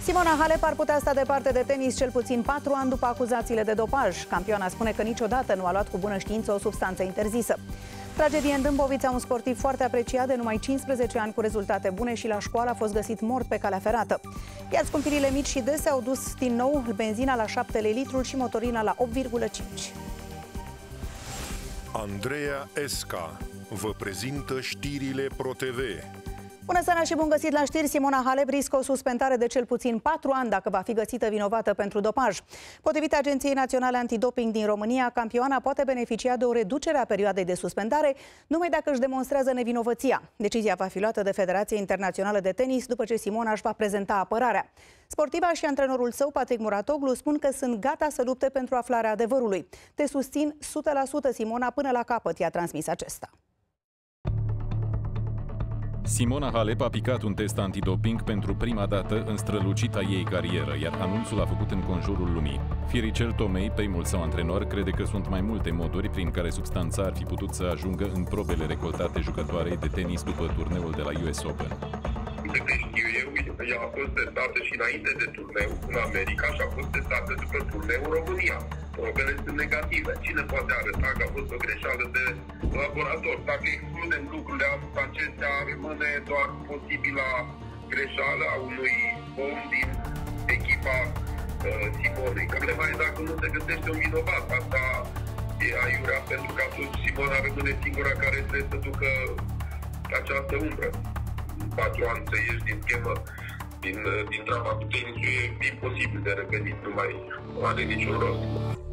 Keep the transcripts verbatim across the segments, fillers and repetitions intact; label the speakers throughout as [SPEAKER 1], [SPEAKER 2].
[SPEAKER 1] Simona Halep ar putea sta departe de tenis cel puțin patru ani după acuzațiile de dopaj. Campioana spune că niciodată nu a luat cu bună știință o substanță interzisă. Tragedie în Dâmbovița, un sportiv foarte apreciat de numai cincisprezece ani cu rezultate bune și la școală a fost găsit mort pe calea ferată. Iar scumpirile mici și dese au dus din nou benzina la șapte lei litrul și motorina la opt virgulă cinci.
[SPEAKER 2] Andreea Esca vă prezintă știrile ProTV.
[SPEAKER 1] Bună seara și bun găsit la știri. Simona Halep riscă o suspendare de cel puțin patru ani dacă va fi găsită vinovată pentru dopaj. Potrivit Agenției Naționale Antidoping din România, campioana poate beneficia de o reducere a perioadei de suspendare numai dacă își demonstrează nevinovăția. Decizia va fi luată de Federația Internațională de Tenis după ce Simona își va prezenta apărarea. Sportiva și antrenorul său, Patrick Muratoglu, spun că sunt gata să lupte pentru aflarea adevărului. Te susțin o sută la sută, Simona, până la capăt, i-a transmis acesta.
[SPEAKER 3] Simona Halep a picat un test antidoping pentru prima dată în strălucita ei carieră, iar anunțul a făcut în conjurul lumii. Firicel Tomei, primul său antrenor, crede că sunt mai multe moduri prin care substanța ar fi putut să ajungă în probele recoltate jucătoarei de tenis după turneul de la U S Open.
[SPEAKER 4] De câte știu eu, ea a fost testată și înainte de turneu în America și a fost testată după turneu în România. Probele sunt negative. Cine poate arăta că a fost o greșeală de laborator? Dacă excludem lucrurile acestea, rămâne doar posibila greșeală a unui om din echipa uh, Simonei. Problema e dacă nu se găsește un vinovat. Asta e aiurea, pentru că atunci Simona rămâne singura care trebuie să ducă această umbră. Patru ani să ieși din schemă, din, din drama cu tenisul, e imposibil de revenit, nu mai are niciun rost.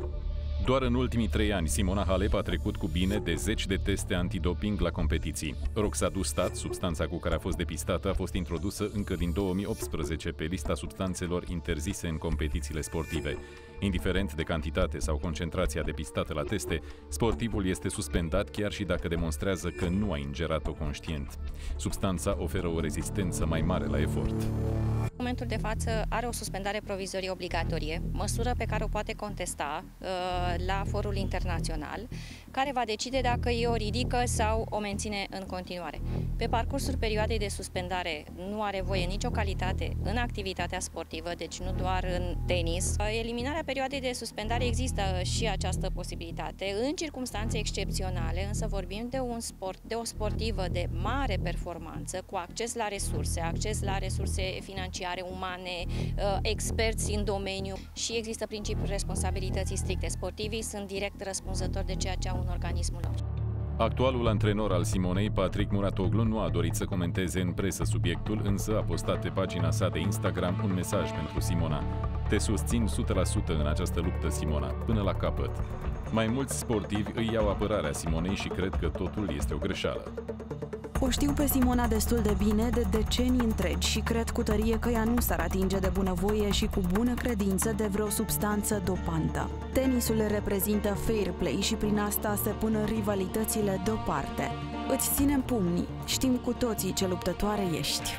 [SPEAKER 3] Doar în ultimii trei ani, Simona Halep a trecut cu bine de zeci de teste antidoping la competiții. Roxadustat, substanța cu care a fost depistată, a fost introdusă încă din două mii optsprezece pe lista substanțelor interzise în competițiile sportive. Indiferent de cantitate sau concentrația depistată la teste, sportivul este suspendat chiar și dacă demonstrează că nu a ingerat-o conștient. Substanța oferă o rezistență mai mare la efort.
[SPEAKER 5] În momentul de față are o suspendare provizorie obligatorie, măsură pe care o poate contesta uh, la forul internațional, care va decide dacă o ridică sau o menține în continuare. Pe parcursul perioadei de suspendare nu are voie nicio calitate în activitatea sportivă, deci nu doar în tenis. Eliminarea perioadei de suspendare există și această posibilitate în circunstanțe excepționale, însă vorbim de un sport, de o sportivă de mare performanță, cu acces la resurse, acces la resurse financiare, umane, experți în domeniu și există principiul responsabilității stricte. Sportivii sunt direct răspunzători de ceea ce au în organismul lor.
[SPEAKER 3] Actualul antrenor al Simonei, Patrick Muratoglu, nu a dorit să comenteze în presă subiectul, însă a postat pe pagina sa de Instagram un mesaj pentru Simona. Te susțin o sută la sută în această luptă, Simona, până la capăt. Mai mulți sportivi îi iau apărarea Simonei și cred că totul este o greșeală.
[SPEAKER 6] O știu pe Simona destul de bine de decenii întregi și cred cu tărie că ea nu s-ar atinge de bunăvoie și cu bună credință de vreo substanță dopantă. Tenisul reprezintă fair play și prin asta se pun rivalitățile deoparte. Îți ținem pumnii, știm cu toții ce luptătoare ești.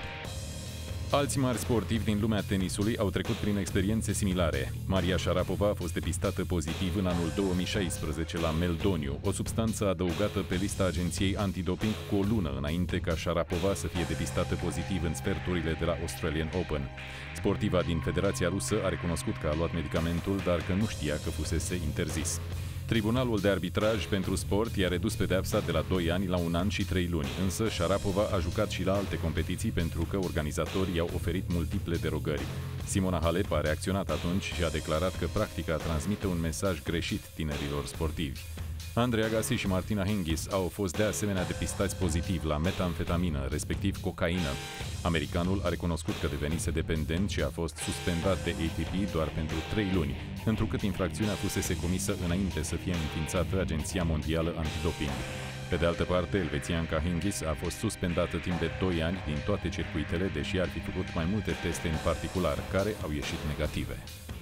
[SPEAKER 3] Alți mari sportivi din lumea tenisului au trecut prin experiențe similare. Maria Sharapova a fost depistată pozitiv în anul două mii șaisprezece la meldoniu, o substanță adăugată pe lista agenției antidoping cu o lună înainte ca Sharapova să fie depistată pozitiv în sferturile de la Australian Open. Sportiva din Federația Rusă a recunoscut că a luat medicamentul, dar că nu știa că fusese interzis. Tribunalul de arbitraj pentru sport i-a redus pedeapsa de la doi ani la un an și trei luni, însă Sharapova a jucat și la alte competiții pentru că organizatorii i-au oferit multiple derogări. Simona Halep a reacționat atunci și a declarat că practica transmite un mesaj greșit tinerilor sportivi. Andrei Agassi și Martina Hingis au fost de asemenea depistați pozitiv la metamfetamină, respectiv cocaină. Americanul a recunoscut că devenise dependent și a fost suspendat de A T P doar pentru trei luni, întrucât infracțiunea fusese comisă înainte să fie înființată Agenția Mondială Antidoping. Pe de altă parte, elvețianca Hingis a fost suspendată timp de doi ani din toate circuitele, deși ar fi făcut mai multe teste în particular, care au ieșit negative.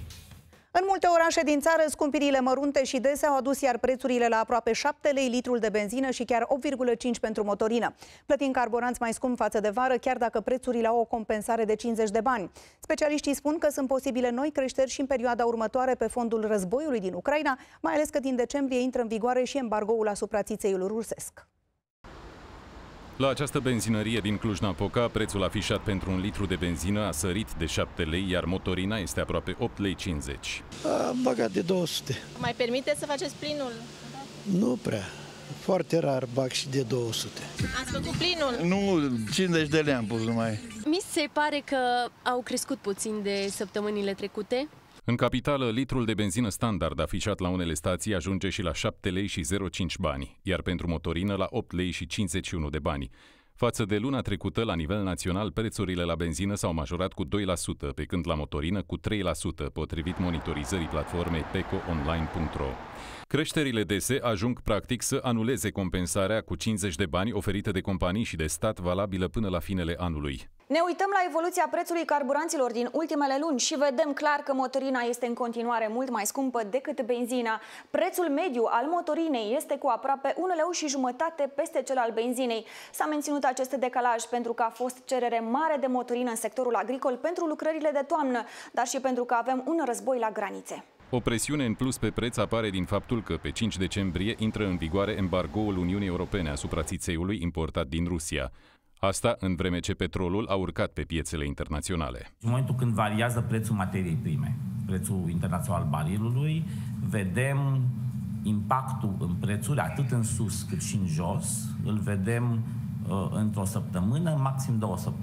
[SPEAKER 1] În multe orașe din țară, scumpirile mărunte și dese au adus iar prețurile la aproape șapte lei litrul de benzină și chiar opt virgulă cinci pentru motorină. Plătim carburanți mai scump față de vară, chiar dacă prețurile au o compensare de cincizeci de bani. Specialiștii spun că sunt posibile noi creșteri și în perioada următoare pe fondul războiului din Ucraina, mai ales că din decembrie intră în vigoare și embargoul asupra țițeiului rusesc.
[SPEAKER 3] La această benzinărie din Cluj-Napoca, prețul afișat pentru un litru de benzină a sărit de șapte lei, iar motorina este aproape opt lei cincizeci.
[SPEAKER 7] Am băgat de două sute.
[SPEAKER 8] Mai permiteți să faceți plinul?
[SPEAKER 7] Nu prea. Foarte rar bag și de două sute.
[SPEAKER 8] Ați făcut plinul?
[SPEAKER 9] Nu, cincizeci de lei am pus numai.
[SPEAKER 10] Mi se pare că au crescut puțin de săptămânile trecute.
[SPEAKER 3] În capitală, litrul de benzină standard afișat la unele stații ajunge și la șapte lei și zero virgulă cinci bani, iar pentru motorină la opt lei și cincizeci și unu de bani. Față de luna trecută, la nivel național, prețurile la benzină s-au majorat cu doi la sută, pe când la motorină cu trei la sută, potrivit monitorizării platformei peco online punct ro. Creșterile dese ajung practic să anuleze compensarea cu cincizeci de bani oferită de companii și de stat valabilă până la finele anului.
[SPEAKER 11] Ne uităm la evoluția prețului carburanților din ultimele luni și vedem clar că motorina este în continuare mult mai scumpă decât benzina. Prețul mediu al motorinei este cu aproape un leu și jumătate peste cel al benzinei. S-a menținut acest decalaj pentru că a fost cerere mare de motorină în sectorul agricol pentru lucrările de toamnă, dar și pentru că avem un război la granițe.
[SPEAKER 3] O presiune în plus pe preț apare din faptul că pe cinci decembrie intră în vigoare embargoul Uniunii Europene asupra țițeiului importat din Rusia. Asta în vreme ce petrolul a urcat pe piețele internaționale.
[SPEAKER 12] În momentul când variază prețul materiei prime, prețul internațional al barilului, vedem impactul în prețuri atât în sus cât și în jos. Îl vedem uh, într-o săptămână, maxim două săptămâni.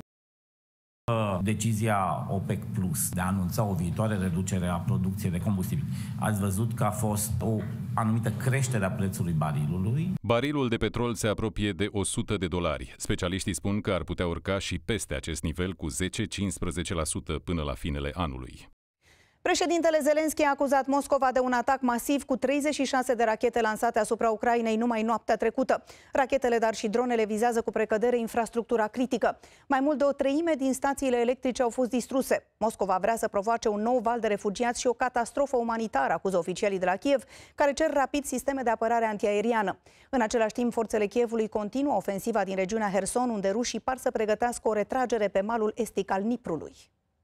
[SPEAKER 12] Decizia OPEC Plus de a anunța o viitoare reducere a producției de combustibil. Ați văzut că a fost o anumită creștere a prețului barilului.
[SPEAKER 3] Barilul de petrol se apropie de o sută de dolari. Specialiștii spun că ar putea urca și peste acest nivel cu zece-cincisprezece la sută până la finele anului.
[SPEAKER 1] Președintele Zelenski a acuzat Moscova de un atac masiv cu treizeci și șase de rachete lansate asupra Ucrainei numai noaptea trecută. Rachetele, dar și dronele vizează cu precădere infrastructura critică. Mai mult de o treime din stațiile electrice au fost distruse. Moscova vrea să provoace un nou val de refugiați și o catastrofă umanitară, acuză oficialii de la Kiev, care cer rapid sisteme de apărare antiaeriană. În același timp, forțele Kievului continuă ofensiva din regiunea Herson, unde rușii par să pregătească o retragere pe malul estic al Niprului.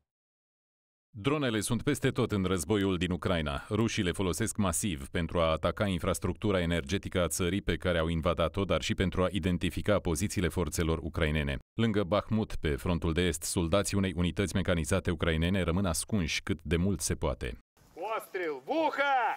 [SPEAKER 3] Dronele sunt peste tot în războiul din Ucraina. Rușii le folosesc masiv pentru a ataca infrastructura energetică a țării pe care au invadat-o, dar și pentru a identifica pozițiile forțelor ucrainene. Lângă Bahmut, pe frontul de est, soldații unei unități mecanizate ucrainene rămân ascunși cât de mult se poate.
[SPEAKER 13] Ostril, buha!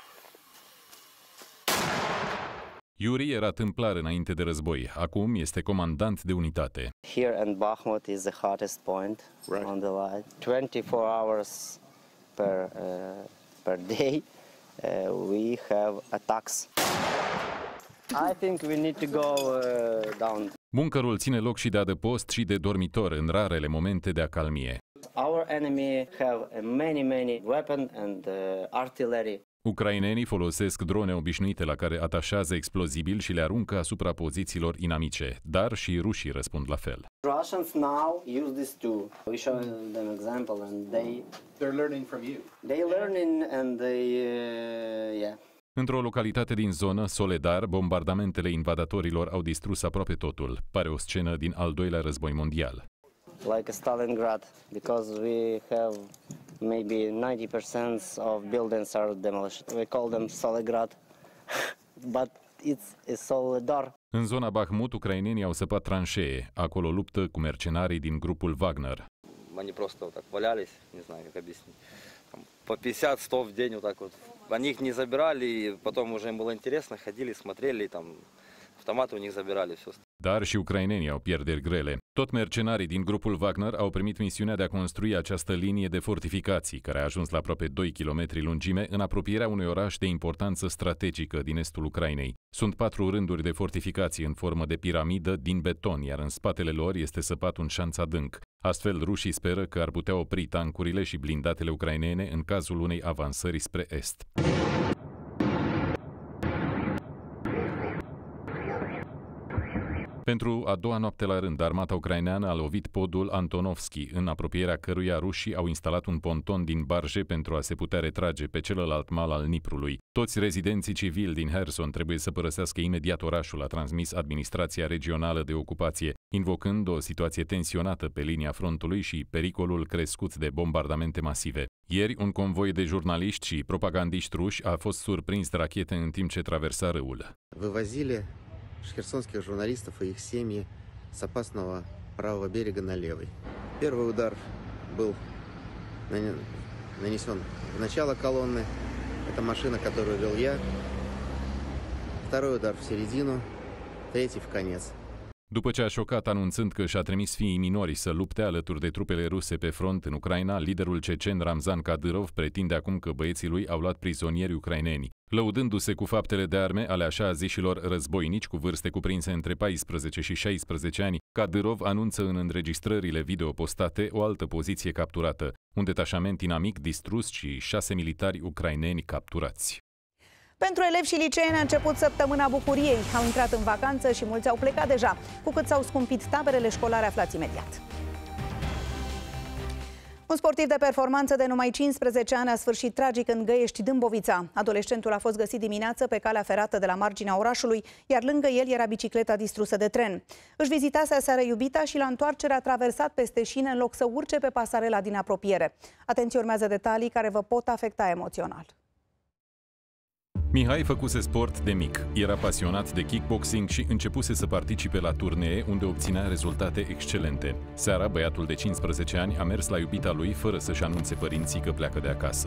[SPEAKER 3] Yuri era tâmplar înainte de război. Acum este comandant de unitate.
[SPEAKER 14] Here in Bahmut is the hottest point right. on the line. twenty-four hours per uh, per day uh, we have attacks. I think we need to go uh, down.
[SPEAKER 3] Buncărul ține loc și de adăpost și de dormitor în rarele momente de acalmie.
[SPEAKER 14] Our enemy have many many weapons and uh, artillery.
[SPEAKER 3] Ucrainenii folosesc drone obișnuite la care atașează explozibili și le aruncă asupra pozițiilor inamice, dar și rușii răspund la fel.
[SPEAKER 14] Russians now use this too. We show them example and they
[SPEAKER 13] they're learning from you.
[SPEAKER 14] They learning and they uh, yeah.
[SPEAKER 3] Într-o localitate din zonă, Soledar, bombardamentele invadatorilor au distrus aproape totul. Pare o scenă din al doilea război mondial.
[SPEAKER 14] Like Stalingrad, because we have maybe ninety percent of buildings are demolished. We call them Stalingrad, but it's a Soledar.
[SPEAKER 3] În zona Bahmut, ucrainenii au săpat tranșee. Acolo luptă cu mercenarii din grupul Wagner.
[SPEAKER 15] Они просто вот так валялись, не знаю, как объяснить. По пятьдесят сто в день вот так вот. Они их не забирали, и потом уже им было интересно, ходили, смотрели, там автоматы у них забирали, все.
[SPEAKER 3] Dar și ucrainenii au pierderi grele. Tot mercenarii din grupul Wagner au primit misiunea de a construi această linie de fortificații, care a ajuns la aproape doi kilometri lungime, în apropierea unui oraș de importanță strategică din estul Ucrainei. Sunt patru rânduri de fortificații în formă de piramidă din beton, iar în spatele lor este săpat un șanț adânc. Astfel, rușii speră că ar putea opri tancurile și blindatele ucrainene în cazul unei avansări spre est. Pentru a doua noapte la rând, armata ucraineană a lovit podul Antonovski, în apropierea căruia rușii au instalat un ponton din barje pentru a se putea retrage pe celălalt mal al Niprului. Toți rezidenții civili din Herson trebuie să părăsească imediat orașul, a transmis administrația regională de ocupație, invocând o situație tensionată pe linia frontului și pericolul crescut de bombardamente masive. Ieri, un convoi de jurnaliști și propagandiști ruși a fost surprins de rachete în timp ce traversa râul.
[SPEAKER 16] Вывозили херсонских журналистов и их семьи с опасного правого берега на левый. Первый удар был нанесен в начало колонны. Это машина, которую вел я. Второй удар в середину, третий в конец.
[SPEAKER 3] După ce a șocat anunțând că și-a trimis fiii minori să lupte alături de trupele ruse pe front în Ucraina, liderul cecen Ramzan Kadyrov pretinde acum că băieții lui au luat prizonieri ucraineni. Lăudându-se cu faptele de arme ale așa zișilor războinici cu vârste cuprinse între paisprezece și șaisprezece ani, Kadyrov anunță în înregistrările video postate o altă poziție capturată, un detașament inamic distrus și șase militari ucraineni capturați.
[SPEAKER 1] Pentru elevi și liceeni a început săptămâna bucuriei. Au intrat în vacanță și mulți au plecat deja. Cu cât s-au scumpit taberele școlare, aflați imediat. Un sportiv de performanță de numai cincisprezece ani a sfârșit tragic în Găiești, Dâmbovița. Adolescentul a fost găsit dimineață pe calea ferată de la marginea orașului, iar lângă el era bicicleta distrusă de tren. Își vizitase aseară iubita și la întoarcere a traversat peste șine în loc să urce pe pasarela din apropiere. Atenție, urmează detalii care vă pot afecta emoțional.
[SPEAKER 3] Mihai făcuse sport de mic, era pasionat de kickboxing și începuse să participe la turnee unde obținea rezultate excelente. Seara, băiatul de cincisprezece ani a mers la iubita lui fără să-și anunțe părinții că pleacă de acasă.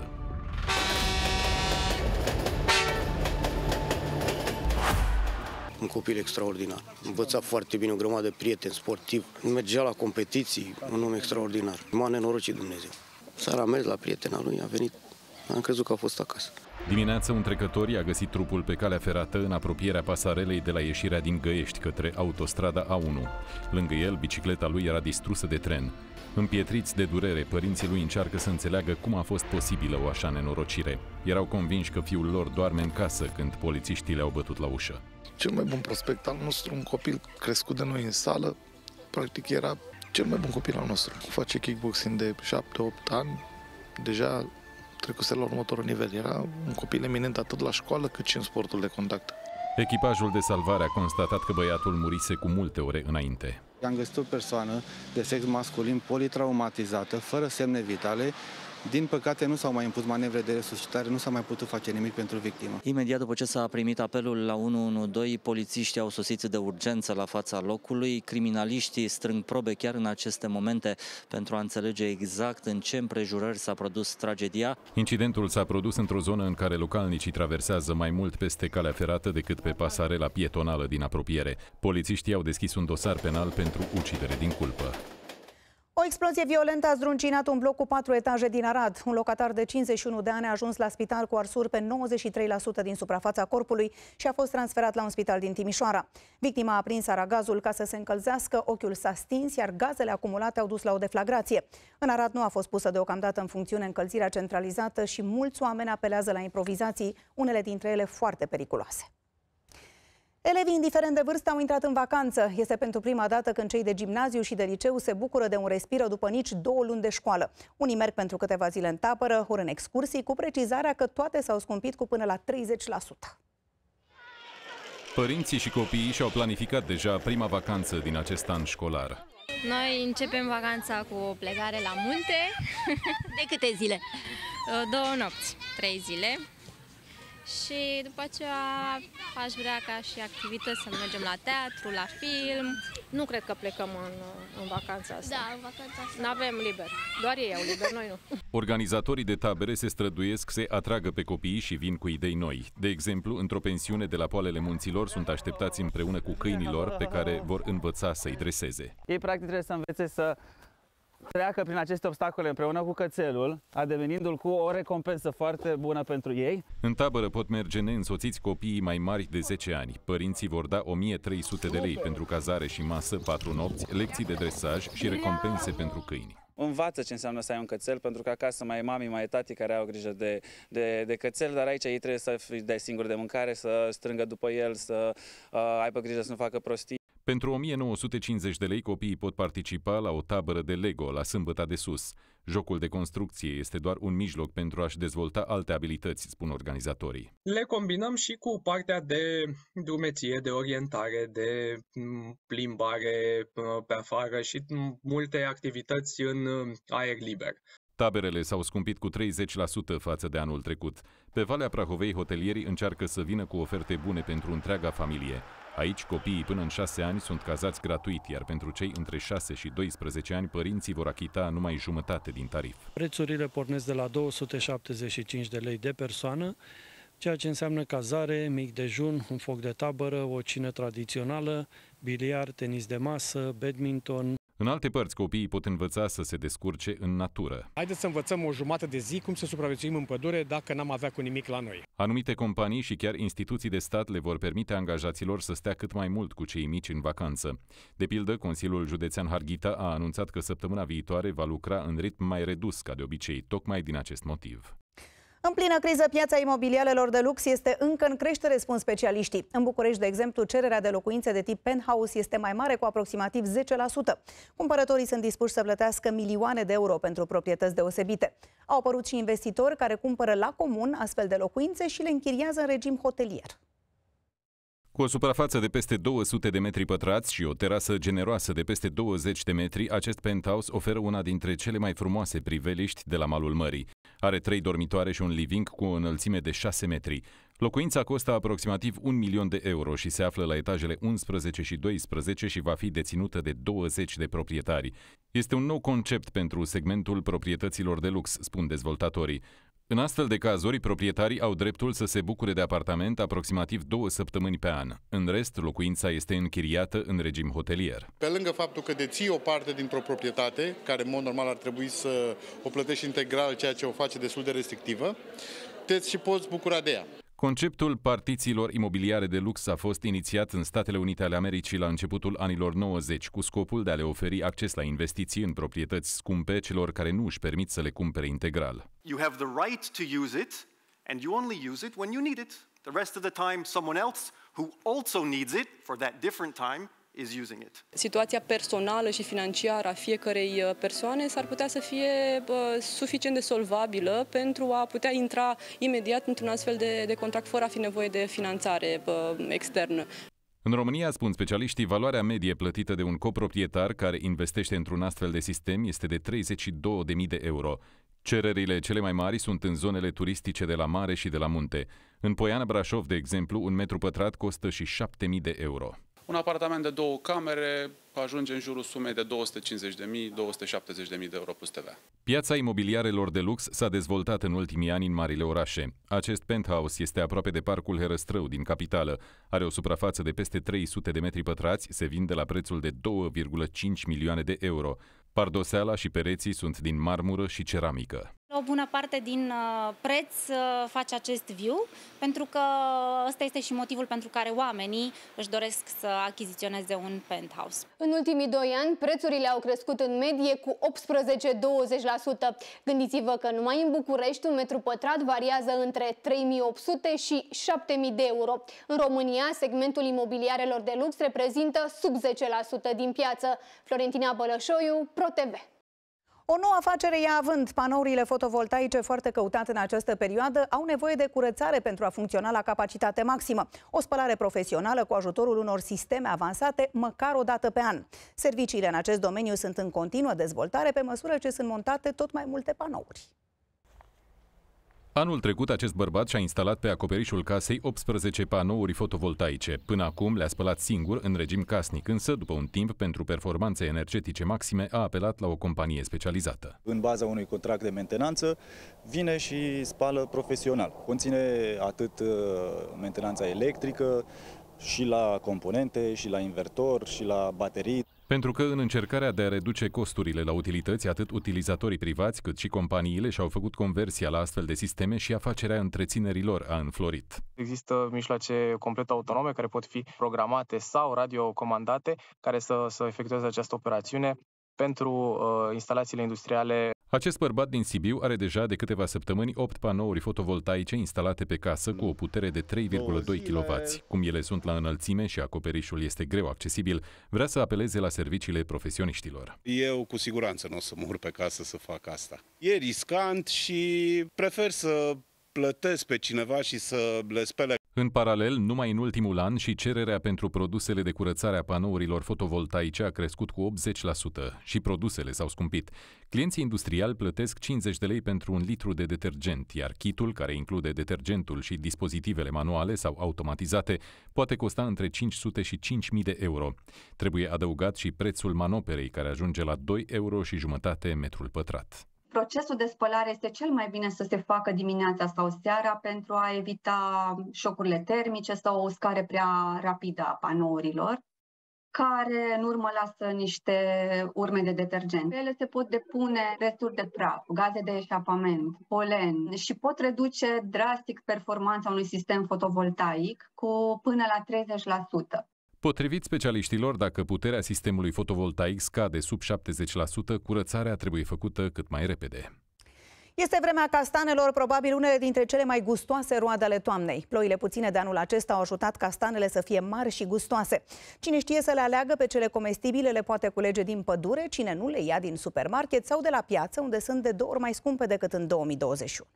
[SPEAKER 17] Un copil extraordinar. Învăța foarte bine, o grămadă de prieteni, sportiv. Mergea la competiții, un om extraordinar. M-a nenorocit Dumnezeu. Seara a mers la prietena lui, a venit, am crezut că a fost acasă.
[SPEAKER 3] Dimineața, un trecător i-a găsit trupul pe calea ferată în apropierea pasarelei de la ieșirea din Găiești către autostrada A unu. Lângă el, bicicleta lui era distrusă de tren. Împietriți de durere, părinții lui încearcă să înțeleagă cum a fost posibilă o așa nenorocire. Erau convinși că fiul lor doarme în casă când polițiștii le-au bătut la ușă.
[SPEAKER 18] Cel mai bun prospect al nostru, un copil crescut de noi în sală, practic era cel mai bun copil al nostru. Face kickboxing de șapte opt ani, deja trecuse la următorul nivel. Era un copil eminent atât la școală cât și în sportul de contact.
[SPEAKER 3] Echipajul de salvare a constatat că băiatul murise cu multe ore înainte.
[SPEAKER 19] Am găsit o persoană de sex masculin politraumatizată, fără semne vitale. Din păcate nu s-au mai impus manevre de resuscitare, nu s-a mai putut face nimic pentru victimă.
[SPEAKER 20] Imediat după ce s-a primit apelul la unu unu doi, polițiștii au sosit de urgență la fața locului. Criminaliștii strâng probe chiar în aceste momente pentru a înțelege exact în ce împrejurări s-a produs tragedia.
[SPEAKER 3] Incidentul s-a produs într-o zonă în care localnicii traversează mai mult peste calea ferată decât pe pasarela pietonală din apropiere. Polițiștii au deschis un dosar penal pentru ucidere din culpă.
[SPEAKER 1] O explozie violentă a zdruncinat un bloc cu patru etaje din Arad. Un locatar de cincizeci și unu de ani a ajuns la spital cu arsuri pe nouăzeci și trei la sută din suprafața corpului și a fost transferat la un spital din Timișoara. Victima a aprins aragazul ca să se încălzească, ochiul s-a stins, iar gazele acumulate au dus la o deflagrație. În Arad nu a fost pusă deocamdată în funcțiune încălzirea centralizată și mulți oameni apelează la improvizații, unele dintre ele foarte periculoase. Elevii, indiferent de vârstă, au intrat în vacanță. Este pentru prima dată când cei de gimnaziu și de liceu se bucură de un respiro după nici două luni de școală. Unii merg pentru câteva zile în tabără, ori în excursii, cu precizarea că toate s-au scumpit cu până la treizeci la sută.
[SPEAKER 3] Părinții și copiii și-au planificat deja prima vacanță din acest an școlar.
[SPEAKER 21] Noi începem vacanța cu o plecare la munte.
[SPEAKER 10] De câte zile?
[SPEAKER 21] Două nopți, trei zile. Și după aceea aș vrea ca și activități să mergem la teatru, la film.
[SPEAKER 8] Nu cred că plecăm în, în vacanța asta.
[SPEAKER 21] Da, în vacanța asta.
[SPEAKER 8] N-avem liber. Doar ei au liber, noi nu.
[SPEAKER 3] Organizatorii de tabere se străduiesc să atragă pe copiii și vin cu idei noi. De exemplu, într-o pensiune de la Poalele Munților sunt așteptați împreună cu câinilor pe care vor învăța să-i dreseze.
[SPEAKER 22] Ei practic trebuie să învețe să treacă prin aceste obstacole împreună cu cățelul, adevenindu-l cu o recompensă foarte bună pentru ei.
[SPEAKER 3] În tabără pot merge neînsoțiți copiii mai mari de zece ani. Părinții vor da o mie trei sute de lei pentru cazare și masă, patru nopți, lecții de dresaj și recompense pentru câini.
[SPEAKER 22] Învață ce înseamnă să ai un cățel, pentru că acasă mai e mami, mai e tati care au grijă de, de, de cățel, dar aici ei trebuie să îi dai singur de mâncare, să strângă după el, să uh, aibă grijă să nu facă prostii.
[SPEAKER 3] Pentru o mie nouă sute cincizeci de lei, copiii pot participa la o tabără de Lego la Sâmbăta de Sus. Jocul de construcție este doar un mijloc pentru a-și dezvolta alte abilități, spun organizatorii.
[SPEAKER 23] Le combinăm și cu partea de drumeție, de orientare, de plimbare pe afară și multe activități în aer liber.
[SPEAKER 3] Taberele s-au scumpit cu treizeci la sută față de anul trecut. Pe Valea Prahovei, hotelierii încearcă să vină cu oferte bune pentru întreaga familie. Aici, copiii până în șase ani sunt cazați gratuit, iar pentru cei între șase și doisprezece ani, părinții vor achita numai jumătate din tarif.
[SPEAKER 2] Prețurile pornesc de la două sute șaptezeci și cinci de lei de persoană, ceea ce înseamnă cazare, mic dejun, un foc de tabără, o cină tradițională, biliard, tenis de masă, badminton.
[SPEAKER 3] În alte părți, copiii pot învăța să se descurce în natură.
[SPEAKER 4] Haideți să învățăm o jumătate de zi cum să supraviețuim în pădure dacă n-am avea cu nimic la noi.
[SPEAKER 3] Anumite companii și chiar instituții de stat le vor permite angajaților să stea cât mai mult cu cei mici în vacanță. De pildă, Consiliul Județean Harghita a anunțat că săptămâna viitoare va lucra în ritm mai redus ca de obicei, tocmai din acest motiv.
[SPEAKER 1] În plină criză, piața imobiliarelor de lux este încă în creștere, spun specialiștii. În București, de exemplu, cererea de locuințe de tip penthouse este mai mare, cu aproximativ zece la sută. Cumpărătorii sunt dispuși să plătească milioane de euro pentru proprietăți deosebite. Au apărut și investitori care cumpără la comun astfel de locuințe și le închiriază în regim hotelier.
[SPEAKER 3] Cu o suprafață de peste două sute de metri pătrați și o terasă generoasă de peste douăzeci de metri, acest penthouse oferă una dintre cele mai frumoase priveliști de la malul mării. Are trei dormitoare și un living cu o înălțime de șase metri. Locuința costă aproximativ un milion de euro și se află la etajele unsprezece și doisprezece și va fi deținută de douăzeci de proprietari. Este un nou concept pentru segmentul proprietăților de lux, spun dezvoltatorii. În astfel de cazuri, proprietarii au dreptul să se bucure de apartament aproximativ două săptămâni pe an. În rest, locuința este închiriată în regim hotelier.
[SPEAKER 5] Pe lângă faptul că deții o parte dintr-o proprietate, care în mod normal ar trebui să o plătești integral, ceea ce o face destul de restrictivă, te și poți bucura de ea.
[SPEAKER 3] Conceptul partițiilor imobiliare de lux a fost inițiat în Statele Unite ale Americii la începutul anilor nouăzeci, cu scopul de a le oferi acces la investiții în proprietăți scumpe celor care nu își permit să le cumpere integral.
[SPEAKER 24] You have the right to use it, and you only use it when you need it. The rest of the time, someone else who also needs it for that different time is using it.
[SPEAKER 25] Situația personală și financiară a fiecărei persoane s-ar putea să fie bă, suficient de solvabilă pentru a putea intra imediat într-un astfel de, de contract fără a fi nevoie de finanțare bă, externă.
[SPEAKER 3] În România, spun specialiștii, valoarea medie plătită de un coproprietar care investește într-un astfel de sistem este de treizeci și două de mii de euro. Cererile cele mai mari sunt în zonele turistice de la mare și de la munte. În Poiana Brașov, de exemplu, un metru pătrat costă și șapte mii de euro.
[SPEAKER 26] Un apartament de două camere ajunge în jurul sumei de două sute cincizeci de mii - două sute șaptezeci de mii de euro plus T V A.
[SPEAKER 3] Piața imobiliarelor de lux s-a dezvoltat în ultimii ani în marile orașe. Acest penthouse este aproape de Parcul Herăstrău din capitală. Are o suprafață de peste trei sute de metri pătrați, se vinde la prețul de două virgulă cinci milioane de euro. Pardoseala și pereții sunt din marmură și ceramică.
[SPEAKER 27] O bună parte din preț face acest view, pentru că ăsta este și motivul pentru care oamenii își doresc să achiziționeze un penthouse.
[SPEAKER 28] În ultimii doi ani, prețurile au crescut în medie cu optsprezece - douăzeci la sută. Gândiți-vă că numai în București un metru pătrat variază între trei mii opt sute și șapte mii de euro. În România, segmentul imobiliarelor de lux reprezintă sub zece la sută din piață. Florentina Bălășoiu, ProTV.
[SPEAKER 1] O nouă afacere ia având. Panourile fotovoltaice, foarte căutate în această perioadă, au nevoie de curățare pentru a funcționa la capacitate maximă. O spălare profesională cu ajutorul unor sisteme avansate, măcar o dată pe an. Serviciile în acest domeniu sunt în continuă dezvoltare pe măsură ce sunt montate tot mai multe panouri.
[SPEAKER 3] Anul trecut, acest bărbat și-a instalat pe acoperișul casei optsprezece panouri fotovoltaice. Până acum le-a spălat singur, în regim casnic, însă, după un timp, pentru performanțe energetice maxime, a apelat la o companie specializată.
[SPEAKER 29] În baza unui contract de mentenanță, vine și spală profesional. Conține atât mentenanța electrică, și la componente, și la invertor, și la baterii.
[SPEAKER 3] Pentru că în încercarea de a reduce costurile la utilități, atât utilizatorii privați cât și companiile și-au făcut conversia la astfel de sisteme și afacerea întreținerilor a înflorit.
[SPEAKER 30] Există mijloace complet autonome care pot fi programate sau radiocomandate care să, să efectueze această operațiune pentru uh, instalațiile industriale.
[SPEAKER 3] Acest bărbat din Sibiu are deja de câteva săptămâni opt panouri fotovoltaice instalate pe casă cu o putere de trei virgulă doi kilowați. Cum ele sunt la înălțime și acoperișul este greu accesibil, vrea să apeleze la serviciile profesioniștilor.
[SPEAKER 31] Eu cu siguranță nu o să mă urc pe casă să fac asta. E riscant și prefer să plătesc pe cineva și să le spele.
[SPEAKER 3] În paralel, numai în ultimul an și cererea pentru produsele de curățare a panourilor fotovoltaice a crescut cu optzeci la sută și produsele s-au scumpit. Clienții industriali plătesc cincizeci de lei pentru un litru de detergent, iar kitul, care include detergentul și dispozitivele manuale sau automatizate, poate costa între cinci sute și cinci mii de euro. Trebuie adăugat și prețul manoperei, care ajunge la doi euro și jumătate metrul pătrat.
[SPEAKER 6] Procesul de spălare este cel mai bine să se facă dimineața sau seara pentru a evita șocurile termice sau o uscare prea rapidă a panourilor, care în urmă lasă niște urme de detergent. Ele se pot depune resturi de praf, gaze de eșapament, polen și pot reduce drastic performanța unui sistem fotovoltaic cu până la treizeci la sută.
[SPEAKER 3] Potrivit specialiștilor, dacă puterea sistemului fotovoltaic scade sub șaptezeci la sută, curățarea trebuie făcută cât mai repede.
[SPEAKER 1] Este vremea castanelor, probabil unele dintre cele mai gustoase roade ale toamnei. Ploile puține de anul acesta au ajutat castanele să fie mari și gustoase. Cine știe să le aleagă pe cele comestibile le poate culege din pădure, cine nu le ia din supermarket sau de la piață, unde sunt de două ori mai scumpe decât în două mii douăzeci și unu.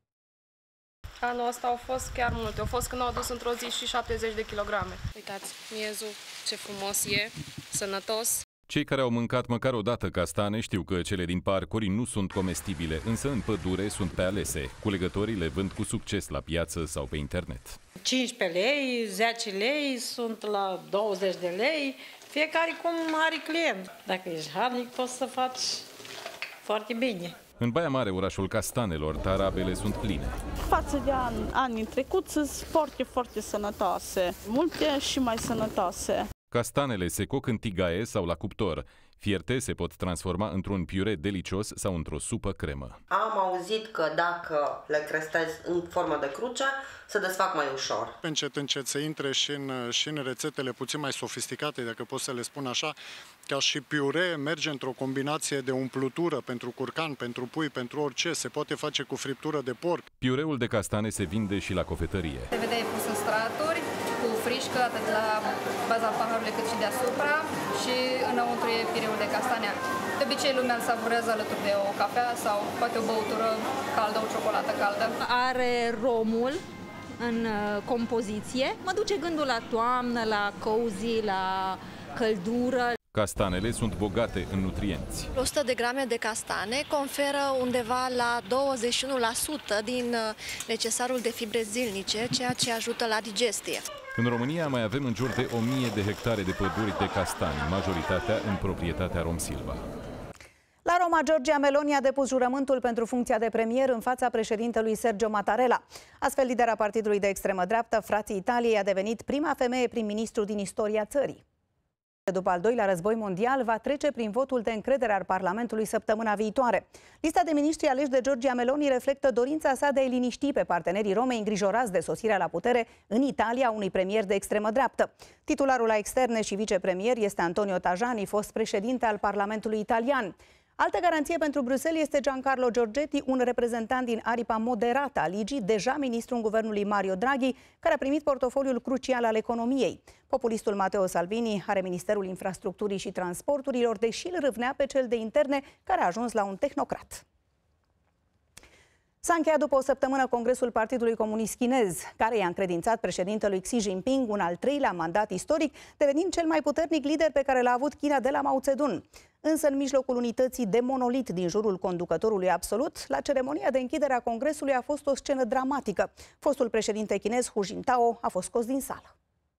[SPEAKER 7] Anul ăsta au fost chiar multe. Au fost când au adus într-o zi și șaptezeci de kilograme.
[SPEAKER 8] Uitați, miezul, ce frumos e, sănătos.
[SPEAKER 3] Cei care au mâncat măcar o dată castane știu că cele din parcuri nu sunt comestibile, însă în pădure sunt pe alese. Culegătorii le vând cu succes la piață sau pe internet.
[SPEAKER 9] cincisprezece lei, zece lei, sunt la douăzeci de lei, fiecare cum are client. Dacă ești harnic, poți să faci foarte bine.
[SPEAKER 3] În Baia Mare, orașul castanelor, tarabele sunt pline.
[SPEAKER 11] Față de an, anii trecuți sunt foarte, foarte sănătoase, multe și mai sănătoase.
[SPEAKER 3] Castanele se coc în tigaie sau la cuptor. Fierte se pot transforma într-un piure delicios sau într-o supă cremă.
[SPEAKER 12] Am auzit că dacă le crestezi în formă de cruce, se desfac mai ușor.
[SPEAKER 5] Încet, încet se intre și în, și în rețetele puțin mai sofisticate, dacă pot să le spun așa, ca și piure merge într-o combinație de umplutură pentru curcan, pentru pui, pentru orice. Se poate face cu friptură de porc.
[SPEAKER 3] Piureul de castane se vinde și la cofetărie.
[SPEAKER 7] Se vede pus în straturi, cu frișcă, atât la baza paharului cât și deasupra, și înăuntru e piureul de castane. De obicei lumea îl savurează alături de o cafea sau poate o băutură caldă, o ciocolată caldă.
[SPEAKER 13] Are romul în compoziție. Mă duce gândul la toamnă, la cozy, la căldură.
[SPEAKER 3] Castanele sunt bogate în nutrienți.
[SPEAKER 14] o sută de grame de castane conferă undeva la douăzeci și unu la sută din necesarul de fibre zilnice, ceea ce ajută la digestie.
[SPEAKER 3] În România mai avem în jur de o mie de hectare de păduri de castani, majoritatea în proprietatea Romsilva.
[SPEAKER 1] La Roma, Giorgia Meloni a depus jurământul pentru funcția de premier în fața președintelui Sergio Mattarella. Astfel, lidera partidului de extremă dreaptă, Frații Italiei, a devenit prima femeie prim-ministru din istoria țării. După al doilea război mondial, va trece prin votul de încredere al Parlamentului săptămâna viitoare. Lista de miniștri aleși de Giorgia Meloni reflectă dorința sa de a-i liniști pe partenerii Romei îngrijorați de sosirea la putere în Italia unui premier de extremă dreaptă. Titularul la externe și vicepremier este Antonio Tajani, fost președinte al Parlamentului italian. Altă garanție pentru Bruxelles este Giancarlo Giorgetti, un reprezentant din aripa moderată a ligii, deja ministru în guvernul lui Mario Draghi, care a primit portofoliul crucial al economiei. Populistul Matteo Salvini are Ministerul Infrastructurii și Transporturilor, deși îl râvnea pe cel de interne, care a ajuns la un tehnocrat. S-a încheiat după o săptămână Congresul Partidului Comunist Chinez, care i-a încredințat președintelui Xi Jinping un al treilea mandat istoric, devenind cel mai puternic lider pe care l-a avut China de la Mao Zedong. Însă, în mijlocul unității de monolit din jurul conducătorului absolut, la ceremonia de închidere a Congresului a fost o scenă dramatică. Fostul președinte chinez Hu Jintao a fost scos din sală.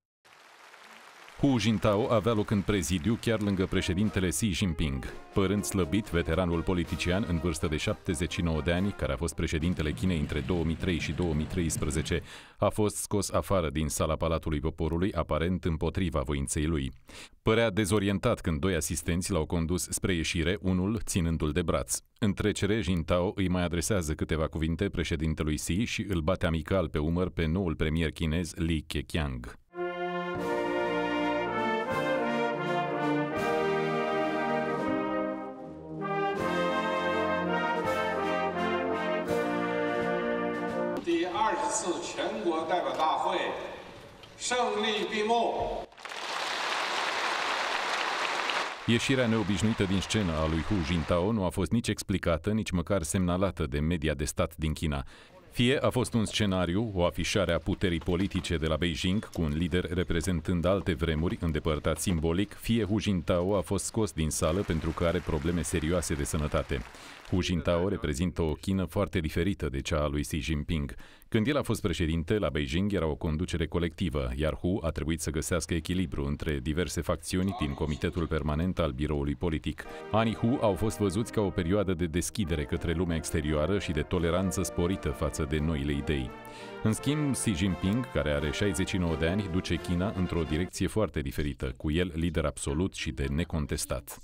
[SPEAKER 3] Hu Jintao avea loc în prezidiu chiar lângă președintele Xi Jinping. Părând slăbit, veteranul politician în vârstă de șaptezeci și nouă de ani, care a fost președintele Chinei între două mii trei și două mii treisprezece, a fost scos afară din sala Palatului Poporului, aparent împotriva voinței lui. Părea dezorientat când doi asistenți l-au condus spre ieșire, unul ținându-l de braț. În trecere, Jintao îi mai adresează câteva cuvinte președintelui Xi și îl bate amical pe umăr pe noul premier chinez Li Keqiang. Ieșirea neobișnuită din scenă a lui Hu Jintao nu a fost nici explicată, nici măcar semnalată de media de stat din China. Fie a fost un scenariu, o afișare a puterii politice de la Beijing, cu un lider reprezentând alte vremuri, îndepărtat simbolic, fie Hu Jintao a fost scos din sală pentru că are probleme serioase de sănătate. Hu Jintao reprezintă o Chină foarte diferită de cea a lui Xi Jinping. Când el a fost președinte, la Beijing era o conducere colectivă, iar Hu a trebuit să găsească echilibru între diverse facțiuni din Comitetul Permanent al Biroului Politic. Anii Hu au fost văzuți ca o perioadă de deschidere către lumea exterioară și de toleranță sporită față de noile idei. În schimb, Xi Jinping, care are șaizeci și nouă de ani, duce China într-o direcție foarte diferită, cu el lider absolut și de necontestat.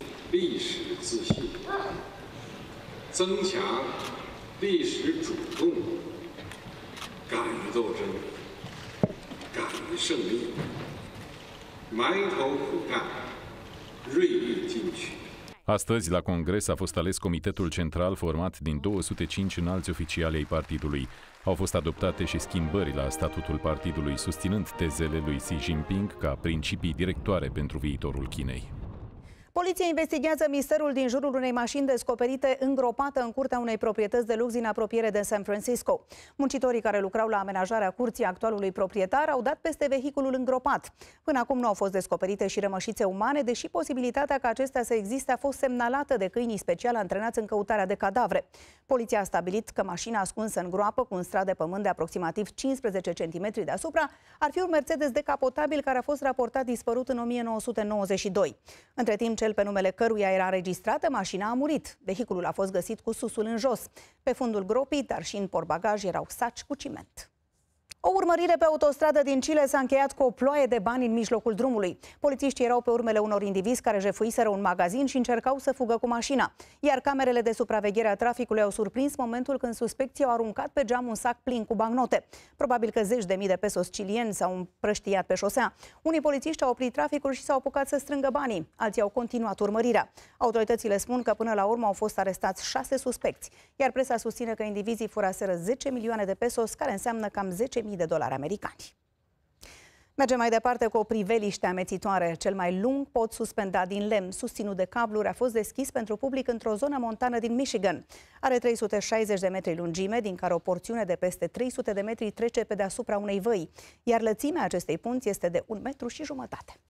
[SPEAKER 3] 增强历史主动，敢于斗争，敢于胜利，埋头苦干，锐意进取。Astăzi, la Congres, a fost ales Comitetul Central format din două sute cinci înalți oficiali ai partidului. Au fost adoptate și schimbări la statutul partidului, susținând tezele lui Xi Jinping ca principii directoare pentru viitorul Chinei.
[SPEAKER 1] Poliția investigează misterul din jurul unei mașini descoperite îngropată în curtea unei proprietăți de lux din apropiere de San Francisco. Muncitorii care lucrau la amenajarea curții actualului proprietar au dat peste vehiculul îngropat. Până acum nu au fost descoperite și rămășițe umane, deși posibilitatea ca acestea să existe a fost semnalată de câinii special antrenați în căutarea de cadavre. Poliția a stabilit că mașina ascunsă în groapă, cu un strat de pământ de aproximativ cincisprezece centimetri deasupra, ar fi un Mercedes decapotabil care a fost raportat dispărut în o mie nouă sute nouăzeci și doi. Între timp, cel pe numele căruia era înregistrată mașina a murit. Vehiculul a fost găsit cu susul în jos. Pe fundul gropii, dar și în portbagaj, erau saci cu ciment. O urmărire pe autostradă din Chile s-a încheiat cu o ploaie de bani în mijlocul drumului. Polițiștii erau pe urmele unor indivizi care jefuiseră un magazin și încercau să fugă cu mașina. Iar camerele de supraveghere a traficului au surprins momentul când suspecții au aruncat pe geam un sac plin cu bancnote. Probabil că zeci de mii de pesos chilieni s-au împrăștiat pe șosea. Unii polițiști au oprit traficul și s-au apucat să strângă banii. Alții au continuat urmărirea. Autoritățile spun că până la urmă au fost arestați șase suspecți. Iar presa susține că indivizii furaseră zece milioane de pesos, care înseamnă cam zece mii de dolari americani. Mergem mai departe cu o priveliște amețitoare. Cel mai lung pod suspendat din lemn, susținut de cabluri, a fost deschis pentru public într-o zonă montană din Michigan. Are trei sute șaizeci de metri lungime, din care o porțiune de peste trei sute de metri trece pe deasupra unei văi, iar lățimea acestei punți este de un metru și jumătate.